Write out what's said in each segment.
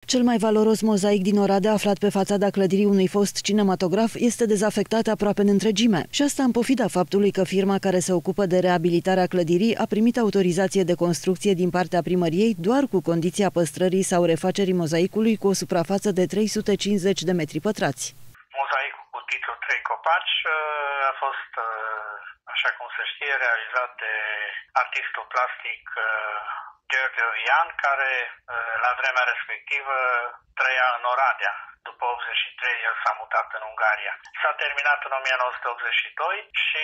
Cel mai valoros mozaic din Oradea, aflat pe fațada clădirii unui fost cinematograf, este dezafectat aproape în întregime. Și asta în pofida faptului că firma care se ocupă de reabilitarea clădirii a primit autorizație de construcție din partea primăriei doar cu condiția păstrării sau refacerii mozaicului cu o suprafață de 350 de metri pătrați. Mozaicul cu titlul 3 copaci a fost, așa cum se știe, realizat de artistul plastic George Ovian, care la vremea respectivă trăia în Oradea. După 83 el s-a mutat în Ungaria. S-a terminat în 1982 și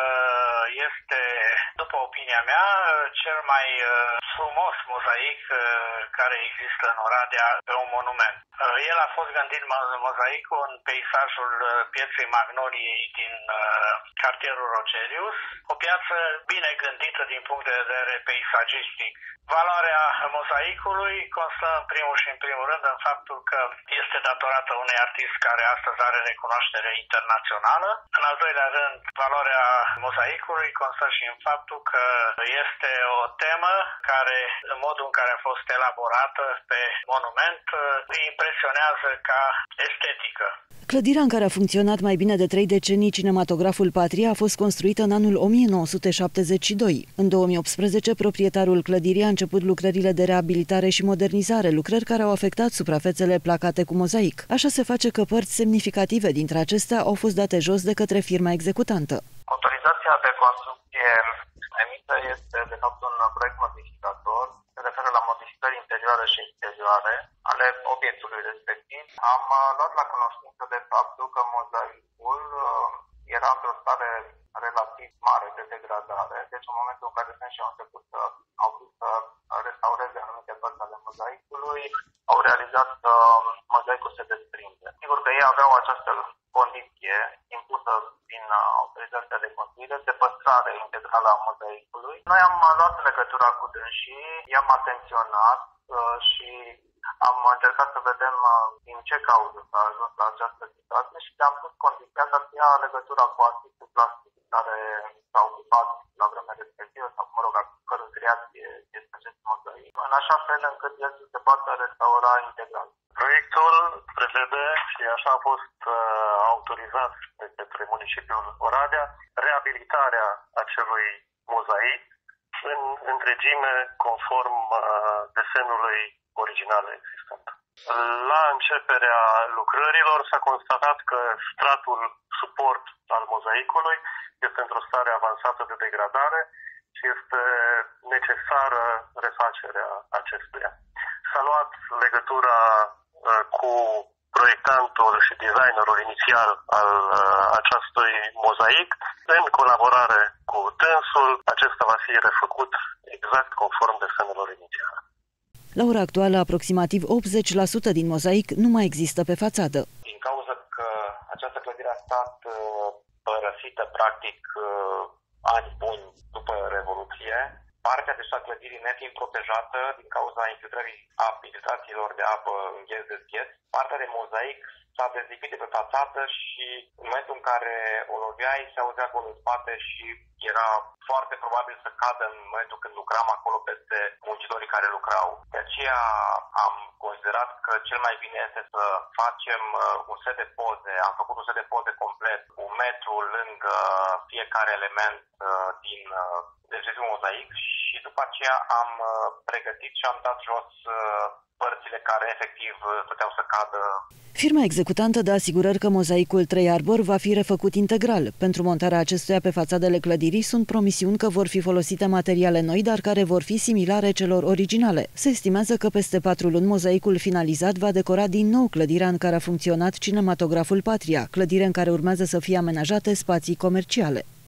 este, după opinia mea, cel mai frumos mozaic care există în Oradea pe un monument. El a fost gândit, mozaicul, în peisajul pieței Magnoliei din cartierul Rogerius, o piață bine gândită din punct de vedere peisagistic. Valoarea mozaicului constă în primul și în primul rând în faptul că este datorată unui artist care astăzi are recunoaștere internațională. În al doilea rând, valoarea mozaicului constă și în faptul că este o temă care, în modul în care a fost elaborată pe monument, îi impresionează ca estetică. Clădirea în care a funcționat mai bine de 3 decenii cinematograful Patria a fost construită în anul 1972. În 2018, proprietarul clădirii a început lucrările de reabilitare și modernizare, lucrări care au afectat suprafețele placate cu mozaic. Așa se face că părți semnificative dintre acestea au fost date jos de către firma executantă. Autorizația de construcție emită este, de fapt, un proiect modificator. Se referă la modificări interioare și exterioare ale obiectului respectiv. Am luat la cunoștință de faptul că mozaicul era într-o stare relativ mare de degradare. Deci, în momentul în care au început au vrut să restaureze anumite părți ale mozaicului, au realizat că mozaicul se desprinde. Sigur că ei aveau această condiție impusă prin autorizația de construire de păstrare integrală a mozaicului. Noi am luat legătura cu dânsii, i-am atenționat și am încercat să vedem din ce cauză s-a ajuns la această situație și le-am pus condiția să ia legătura cu artistul plastic care s-a ocupat la vremea respectivă sau, mă rog, a cărui creație este acest mozaic, în așa fel încât el să se poată restaura integral. Proiectul prevede, și așa a fost autorizat de către municipiul Oradea, reabilitarea acelui mozaic în întregime conform desenului original existent. La începerea lucrărilor s-a constatat că stratul suport al mozaicului este într-o stare avansată de degradare și este necesară refacerea acestuia. S-a luat legătura cu proiectantul și designerul inițial al acestui mozaic. În colaborare cu dânsul, acesta va fi refăcut exact conform desenelor inițiale. La ora actuală, aproximativ 80% din mozaic nu mai există pe fațadă. Din cauza că această clădire a stat părăsită practic ani buni după Revoluție, partea deja clădirii nefiind protejată din cauza infiltrațiilor de apă în gheț de zgheț, partea de mozaic s-a dezlipit de pe fațadă și în momentul în care o loveai se auzea acolo în spate și era foarte probabil să cadă în momentul când lucram acolo peste muncitorii care lucrau. De aceea am considerat că cel mai bine este să facem un set de poze. Am făcut un set de poze complet, cu metru lângă fiecare element din respectivul mozaic și după aceea am pregătit și am dat jos părțile care efectiv puteau să cadă. Firma executantă dă asigurări că mozaicul 3 arbori va fi refăcut integral. Pentru montarea acestuia pe fațadele clădirii sunt promisiuni că vor fi folosite materiale noi, dar care vor fi similare celor originale. Se estimează că peste 4 luni mozaicul finalizat va decora din nou clădirea în care a funcționat cinematograful Patria, clădire în care urmează să fie amenajate spații comerciale.